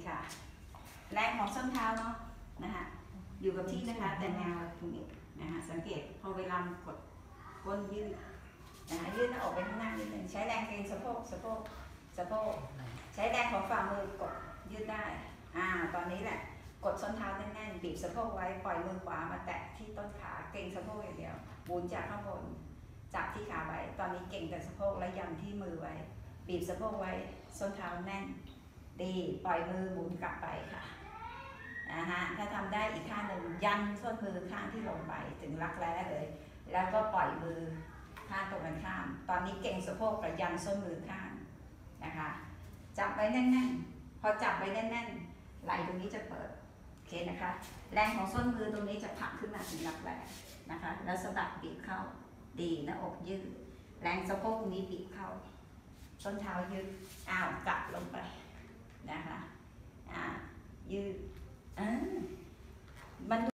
ค่ะแรงของส้นเท้าเนาะนะคะอยู่กับที่นะคะแต่แนวตรงนี้นะคะสังเกตพอเวลากดก้นยืดนะคะยืดหน้าอกไปข้างหน้านิดนึงใช้แรงเกรงสะโพกใช้แรงของฝ่ามือกดยืดได้ตอนนี้แหละกดส้นเท้าแน่นๆบีบสะโพกไว้ปล่อยมือขวามาแตะที่ต้นขาเกรงสะโพกอย่างเดียวหมุนจากข้างบนจับที่ขาไว้ตอนนี้เก่งแต่สะโพกและยันที่มือไว้บีบสะโพกไว้ส้นเท้าแน่นดีปล่อยมือหมุนกลับไปค่ะถ้าทำได้อีกข้างหนึ่งยันส้นมือข้างที่ลงไปถึงรักแร้เลยแล้วก็ปล่อยมือข้างตรงกันข้ามตอนนี้เก่งสะโพกกับยันส้นมือข้างนะคะจับไว้แน่นๆพอจับไว้แน่นๆไหล่ตรงนี้จะเปิดโอเคนะคะแรงของส้นมือตรงนี้จะผลักขึ้นมาถึงรักแร้นะคะแล้วสะบัดบีบเข้าดีหน้าอกยืดแรงสะโพกตรงนี้บีบเข้าส้นเท้ายืดกลับลงไปนะคะยืดมัน